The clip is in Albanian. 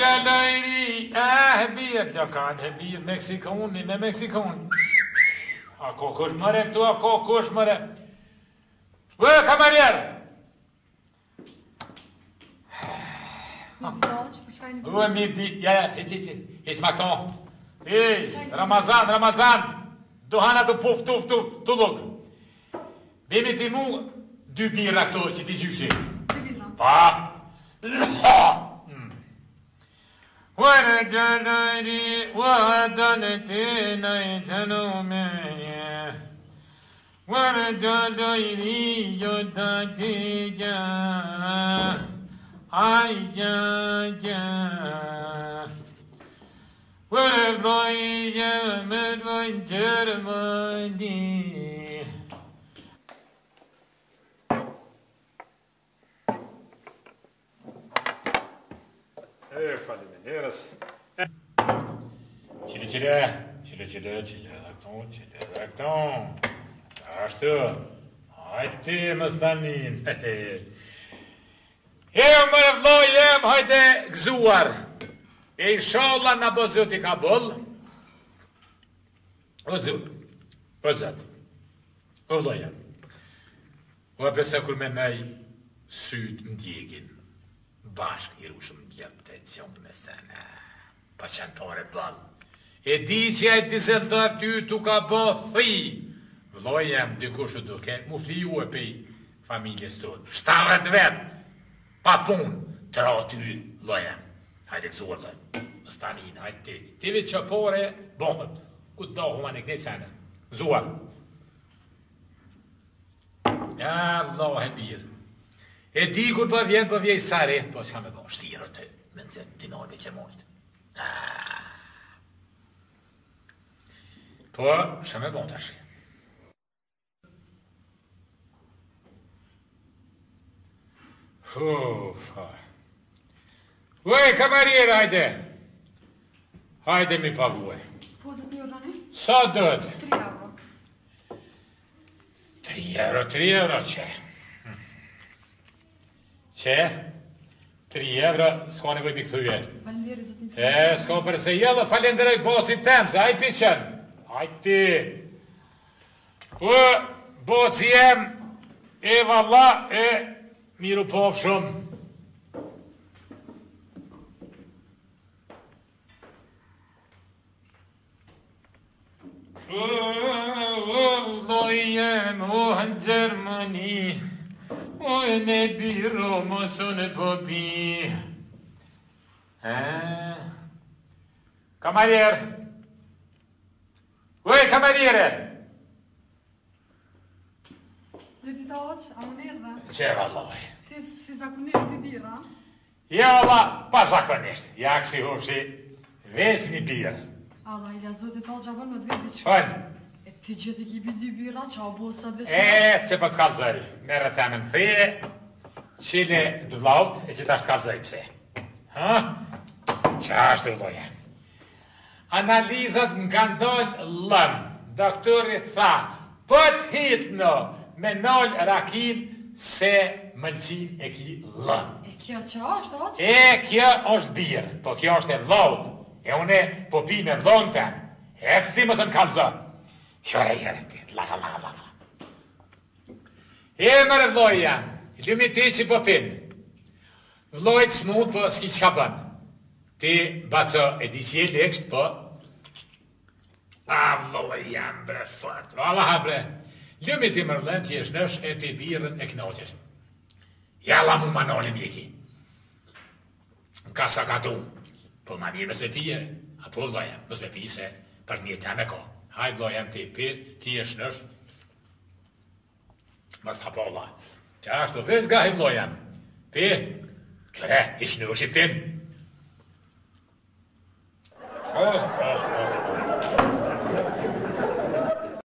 جلالی بیر یکان بیر مکسیکون نه مکسیکون آکو کش مره تو آکو کش مره و کامریر و میدی یا هیچ مکتون رمضان دوهانه تو پوف توف تو لوگ بیمیتی مو دو بیر رکتو چی تی جوشی با ورا جلالی وعدالتی نیتنو میه ورا جلالی یادتی جا آی جا ورا بلای جا مدوی جرمانی Falemineras. Çile, akton. Açtı. Haydi mastanin. Hem Vllau haydi gzuar. İnşallah nabazoti kabul. Ozat. Vllau. Ve besakul memay süd mdiegin. Baş yeruşum yaptacağım mesela. Paşan tore bal. Dice dizeltar tu ka bothi. Vllau dikush duke mufliu pe familjes tot. Staret vet. Papun tratu Vllau. Hajde zorza. Stanin hajde. Ti vet çapore bon. Kudda humanik ne sana. Zor. Ja Vllau bir. Digur på vi saret på samme barn styrer til, men det når vi ikke målt. På samme barn taske. Ой, камарир, haydi mi paguje. Pozat mi orani? Sad död. 3 euro. 3 euro će. Че? 3 euro ska ni gå i mitt huvud. Ska bara säga alla fall en direkt båt sitt hem, så hej pitchen. Hajde. Och båt sig hem. Valla, miro povšom. Vllau Gjermani. Och ne biro måste på bi. Kamarier. Oj, kamarier. Lite dags, amnerda. Че Vllau. Ты законешти бира? Я ла пасаконешти. Jak si hoši vesni bir. Allah ya zote dalcaban od vedić. Hadi. Ti gjeti gibi dy bira, qa bo sad vesh. Që po të kalzaj. Merë të anën thije, qile Vllaut, që ta është kalzaj pse. Ha? Qa është Vllau? Analizat nga ndollë lëm. Doktori tha, po të hitno me nol rakin se mëlqin e ki lëm. Kjo qa është aq? Kjo është birë, po kjo është e Vllaut. Une po pi me Vllaun të. Ti më së në kalzaj. Kjøre ti, laga. Mërë Vllau jam, lumi ti që po pin. Vllaut smut po s'ki qka bën. Ti baco e di që je leksht po. Vllau jam bre fort, valla bre. Lumi ti mërlem që jesh nësh e pe birën e knoqesh. Jalla mu manolin jeki. Ka sa ka du. Po ma mirë mësme pije, apo Vllau jam, mësme pije se për mirë të me ka. Hajde Vllau jam ti pir, ti jesh nësh. Mas të hapo Allah. Qa është të vëz gahi Vllau jam. Pi, këre, ish nësh i pin.